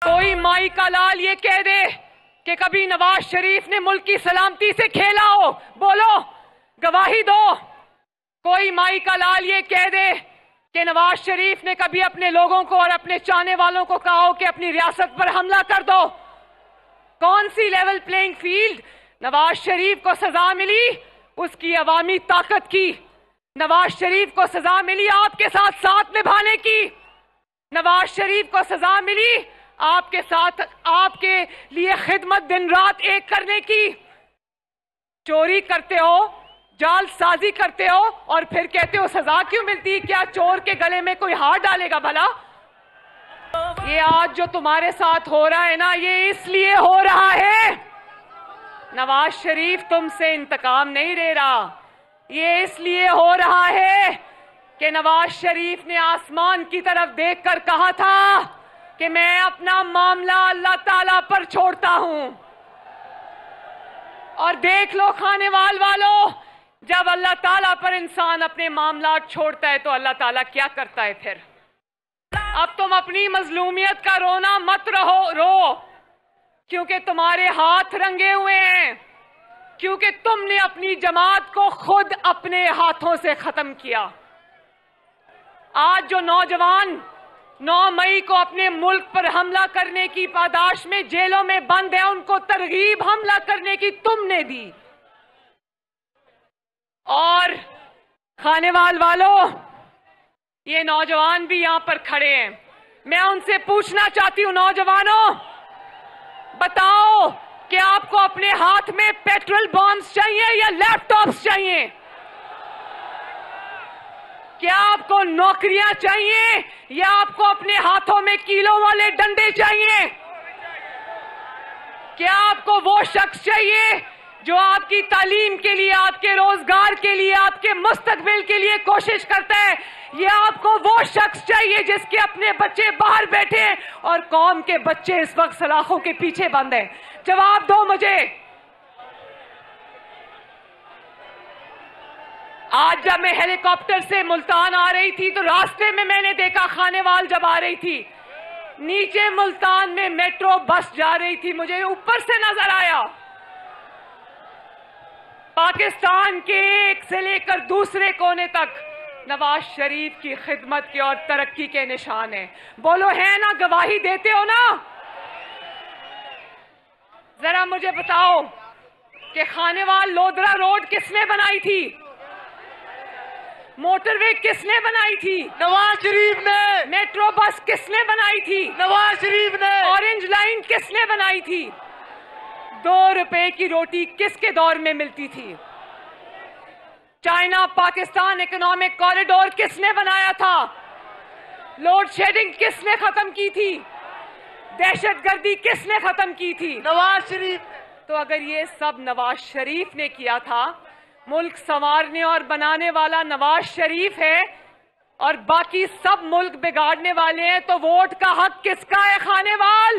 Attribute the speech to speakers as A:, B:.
A: कोई माई का लाल ये कह दे कि कभी नवाज शरीफ ने मुल्क की सलामती से खेला हो, बोलो, गवाही दो। कोई माई का लाल ये कह दे कि नवाज शरीफ ने कभी अपने लोगों को और अपने चाहने वालों को कहा हो कि अपनी रियासत पर हमला कर दो। कौन सी level playing field? Nawaz Sharif को सजा मिली उसकी अवामी ताकत की, नवाज शरीफ को सजा मिली आपके साथ साथ निभाने की, नवाज शरीफ को सजा मिली आपके साथ, आपके लिए खिदमत दिन रात एक करने की। चोरी करते हो, जालसाजी करते हो और फिर कहते हो सजा क्यों मिलती? क्या चोर के गले में कोई हाथ डालेगा भला? ये आज जो तुम्हारे साथ हो रहा है ना, ये इसलिए हो रहा है, नवाज शरीफ तुमसे इंतकाम नहीं ले रहा। ये इसलिए हो रहा है कि नवाज शरीफ ने आसमान की तरफ देखकर कहा था कि मैं अपना मामला अल्लाह ताला पर छोड़ता हूं। और देख लो खानेवाल वालों, जब अल्लाह ताला पर इंसान अपने मामला छोड़ता है तो अल्लाह ताला क्या करता है फिर? अब तुम अपनी मजलूमियत का रोना मत रो, क्योंकि तुम्हारे हाथ रंगे हुए हैं, क्योंकि तुमने अपनी जमात को खुद अपने हाथों से खत्म किया। आज जो नौजवान 9 मई को अपने मुल्क पर हमला करने की पादाश में जेलों में बंद है, उनको तरगीब हमला करने की तुमने दी। और खानेवाल वालों, ये नौजवान भी यहां पर खड़े हैं, मैं उनसे पूछना चाहती हूं, नौजवानों बताओ कि आपको अपने हाथ में पेट्रोल बॉम्ब्स चाहिए या लैपटॉप्स चाहिए? क्या आपको नौकरियां चाहिए या आपको अपने हाथों में कीलों वाले डंडे चाहिए? क्या आपको वो शख्स चाहिए जो आपकी तालीम के लिए, आपके रोजगार के लिए, आपके मुस्तकबिल के लिए कोशिश करता है? ये आपको वो शख्स चाहिए जिसके अपने बच्चे बाहर बैठे हैं और कौम के बच्चे इस वक्त सलाखों के पीछे बंद हैं? जवाब दो मुझे। आज जब मैं हेलीकॉप्टर से मुल्तान आ रही थी तो रास्ते में मैंने देखा, खानेवाल जब आ रही थी, नीचे मुल्तान में मेट्रो बस जा रही थी, मुझे ऊपर से नजर आया। पाकिस्तान के एक से लेकर दूसरे कोने तक नवाज शरीफ की खिदमत के और तरक्की के निशान है। बोलो है ना, गवाही देते हो ना? जरा मुझे बताओ कि खानेवाल लोधरा रोड किसने बनाई थी? मोटरवे किसने बनाई थी?
B: नवाज शरीफ ने।
A: मेट्रो बस किसने बनाई थी?
B: नवाज शरीफ ने।
A: ऑरेंज लाइन किसने बनाई थी? 2 रुपए की रोटी किसके दौर में मिलती थी? चाइना पाकिस्तान इकोनॉमिक कॉरिडोर किसने बनाया था? लोड शेडिंग किसने खत्म की थी? दहशतगर्दी किसने खत्म की थी?
B: नवाज शरीफ।
A: तो अगर ये सब नवाज शरीफ ने किया था, मुल्क संवारने और बनाने वाला नवाज शरीफ है और बाकी सब मुल्क बिगाड़ने वाले हैं, तो वोट का हक किसका है खानेवाल?